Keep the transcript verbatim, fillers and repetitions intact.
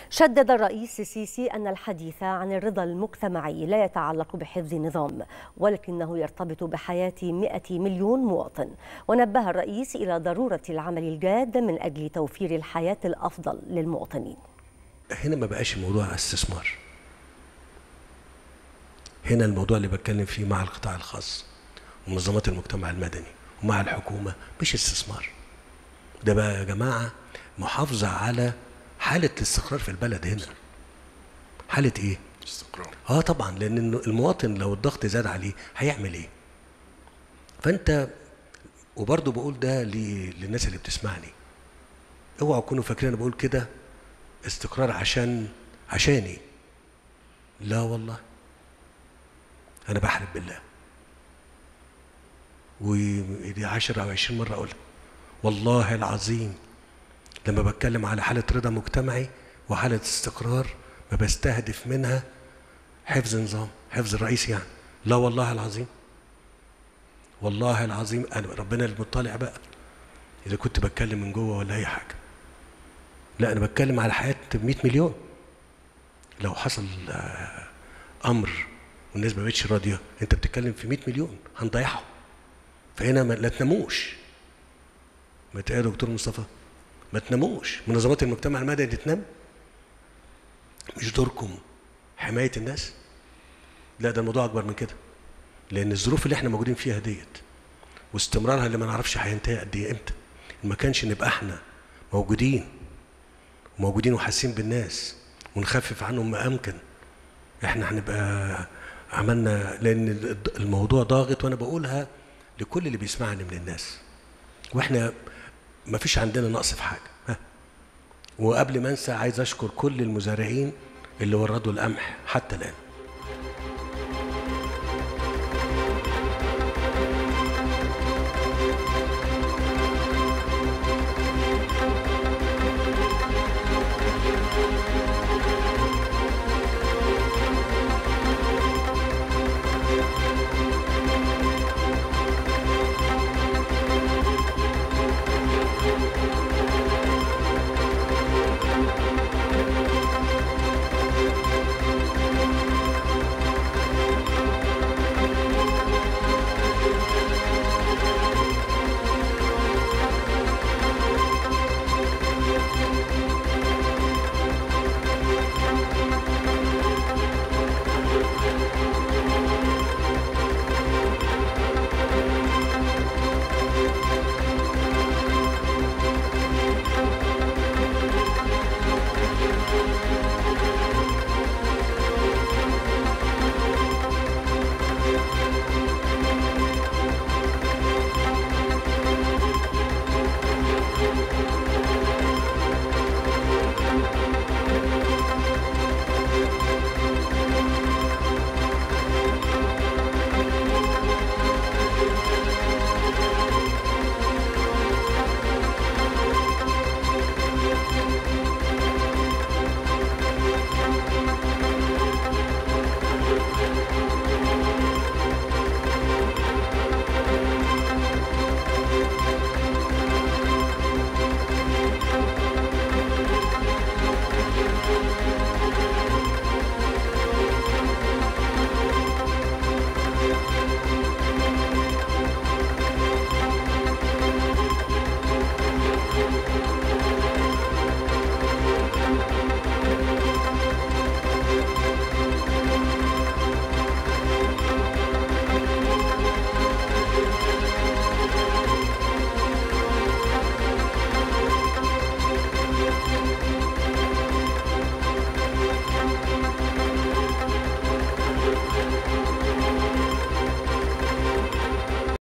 شدد الرئيس السيسي أن الحديث عن الرضا المجتمعي لا يتعلق بحفظ نظام، ولكنه يرتبط بحياة مئة مليون مواطن. ونبه الرئيس إلى ضرورة العمل الجاد من أجل توفير الحياة الأفضل للمواطنين. هنا ما بقاش الموضوع استثمار، هنا الموضوع اللي بتكلم فيه مع القطاع الخاص ومنظمات المجتمع المدني ومع الحكومة مش استثمار، ده بقى يا جماعة محافظة على حالة الاستقرار في البلد. هنا حالة ايه؟ استقرار. اه طبعا، لان المواطن لو الضغط زاد عليه هيعمل ايه؟ فانت وبرضه بقول ده للناس اللي بتسمعني، اوعوا تكونوا فاكرين انا بقول كده استقرار عشان عشاني، لا والله انا بحلف بالله، ودي عشرة او عشرين مرة اقولها والله العظيم، لما بتكلم على حالة رضا مجتمعي وحالة استقرار ما بستهدف منها حفظ نظام، حفظ الرئيس يعني، لا والله العظيم، والله العظيم انا ربنا المطلع بقى اذا كنت بتكلم من جوه ولا اي حاجه. لا انا بتكلم على حياه مئة مليون. لو حصل امر والناس ما بقتش راضيه، انت بتتكلم في مئة مليون هنضيعهم. فهنا ما لا تناموش، ما تقول يا دكتور مصطفى ما تناموش، منظمات المجتمع المدني تنام؟ مش دوركم حمايه الناس؟ لا ده الموضوع اكبر من كده، لان الظروف اللي احنا موجودين فيها ديت واستمرارها اللي ما نعرفش هينتهي قد ايه امتى، ما كانش نبقى احنا موجودين موجودين وحاسين بالناس ونخفف عنهم ما امكن، احنا هنبقى عملنا، لان الموضوع ضاغط، وانا بقولها لكل اللي بيسمعني من الناس، واحنا ما فيش عندنا نقص في حاجه. ها. وقبل ما انسى عايز اشكر كل المزارعين اللي وردوا القمح حتى الان.